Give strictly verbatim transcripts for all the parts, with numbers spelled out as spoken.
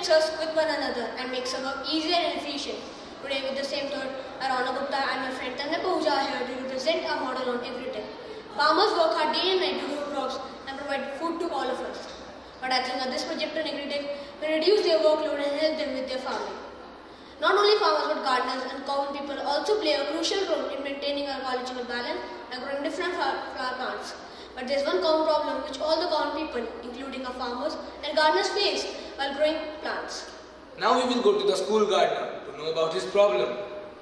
connects us with one another and makes our work easier and efficient. Today, with the same thought, Arana Gupta and my friend Tanya Pahuja are here to represent our model on Agritech. Farmers work hard day and night to grow crops and provide food to all of us. But I think that this project on Agritech will reduce their workload and help them with their farming. Not only farmers but gardeners and common people also play a crucial role in maintaining our ecological balance and growing different flower plants. But there is one common problem which all the common people, including our farmers and gardeners, face while growing plants. Now we will go to the school gardener to know about his problem.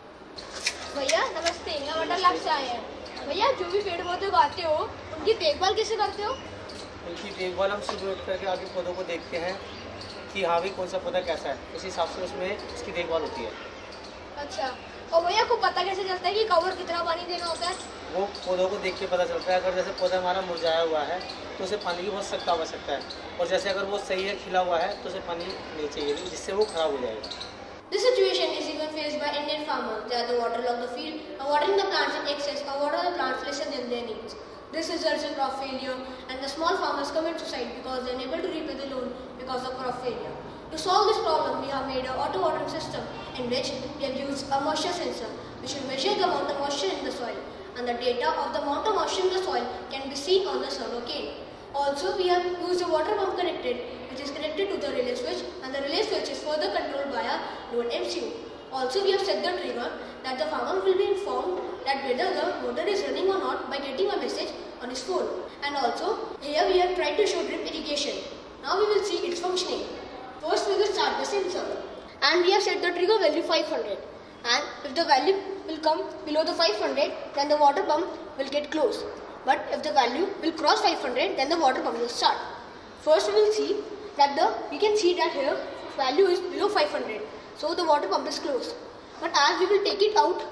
भैया नमस्ते, मैं water lab से आए हैं। भैया जो भी पेड़ पौधे उगाते हो उनकी देखभाल कैसे करते हो? उनकी देखभाल हम शुरू करके आगे पौधों को देखते हैं कि हाँ भी कौन सा पौधा कैसा है, उस हिसाब से उसमें इसकी देखभाल होती है। अच्छा, और भैया को पता कैसे चलता है कि कवर कितना पानी देना होता है? वो पौधों को देख के पता चलता है। अगर जैसे पौधा हमारा मुरझाया हुआ है तो उसे पानी की बहुत सख्त आवश्यकता है, और जैसे अगर वो सही है खिला हुआ है तो उसे पानी नहीं चाहिए, जिससे वो खराब हो जाएगा। This situation is even faced by Indian farmers. They either waterlog the field or watering the plants in excess or water the plants lesser than their needs. This results in crop failure and the small farmers commit suicide because they are unable to repay the loan because of crop failure. To solve this problem, we have made an auto watering system in which we have used a moisture sensor which will measure the amount of moisture in the soil, and the data of the amount of moisture in the soil can be seen on the servo cane. Also, we have used a water pump connected which is connected to the relay switch, and the relay switch is further controlled by a load M C U. Also, we have set the trigger that the farmer will be informed that whether the motor is running or not by getting a message on his phone. And also, here we have tried to show drip irrigation. Now we will see its functioning. First, we will start the sensor, and we have set the trigger value five hundred. And if the value will come below the five hundred, then the water pump will get closed. But if the value will cross five hundred, then the water pump will start. First, we will see that the we can see that here value is below five hundred, so the water pump is closed. But as we will take it out,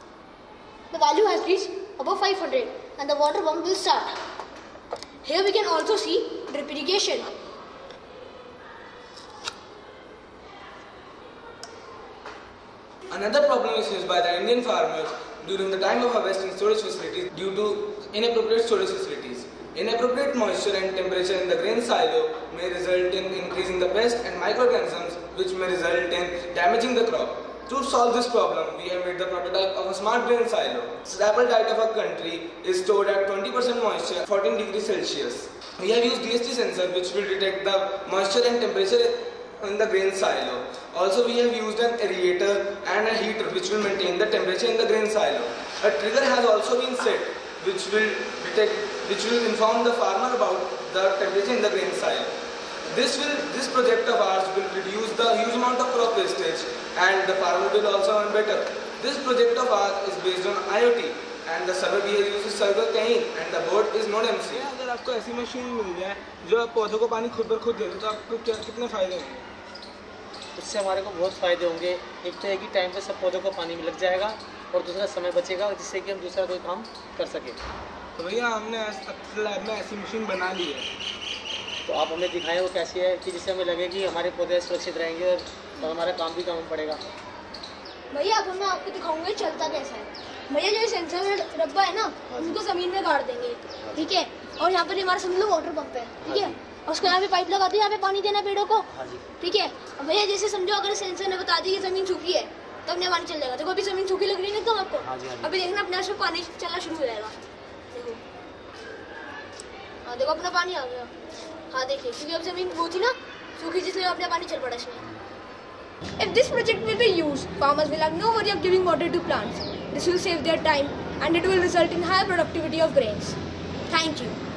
the value has reached above five hundred, and the water pump will start. Here we can also see drip irrigation. Another problem is faced by the Indian farmers during the time of harvest in storage facilities due to inappropriate storage facilities. Inappropriate moisture and temperature in the grain silo may result in increasing the pest and microorganisms, which may result in damaging the crop. To solve this problem, we have made the prototype of a smart grain silo. The apple diet of our country is stored at twenty percent moisture, fourteen degrees Celsius. We have used D S T sensor which will detect the moisture and temperature in the grain silo. Also, we have used an aerator and a heater which will maintain the temperature in the grain silo. A trigger has also been set which will detect, which will inform the farmer about the temperature in the grain silo. This will, this project of ours will reduce the huge amount of crop wastage, and the farmer will also earn better. This project of ours is based on I O T, and the server we have used is server cane, and the board is not M C. अगर आपको ऐसी machine मिल जाए जो पौधों को पानी खुद ब खुद दे दे तो आपको क्या कितने फायदे होंगे? इससे हमारे को बहुत फ़ायदे होंगे। एक तो है कि टाइम पे सब पौधों को पानी लग जाएगा, और दूसरा समय बचेगा जिससे कि हम दूसरा कोई काम कर सकें। तो भैया हमने लैब में ऐसी मशीन बना ली है, तो आप हमें दिखाएं वो कैसी है कि जिससे हमें लगे कि हमारे पौधे सुरक्षित रहेंगे और हमारा काम भी कम पड़ेगा। भैया अब मैं आपको दिखाऊंगा चलता कैसा है। भैया जो सेंसर में डब्बा है ना, उनको ज़मीन में गाड़ देंगे, ठीक है? और यहाँ पर हमारा समझ लो वाटर पंप है, ठीक है? और उसको यहाँ पे पाइप लगा दी, यहाँ पे पानी देना पेड़ों को, ठीक है? अब भैया जैसे समझो अगर सेंसर ने बता दी कि जमीन सूखी है तब अपने पानी चल जाएगा। देखो अभी जमीन सूखी लग रही है ना, तो आपको अभी देखना अपने आप से पानी चलना शुरू हो जाएगा। देखो, हाँ देखो अपना पानी आ गया। हाँ देखिए, क्योंकि अब जमीन वो थी ना सूखी, जिसमें अपना पानी चल पड़ा इसमें। If this project will be used, farmers will have no worry of giving water to plants. This will save their time and it will result in higher productivity of grains. Thank you.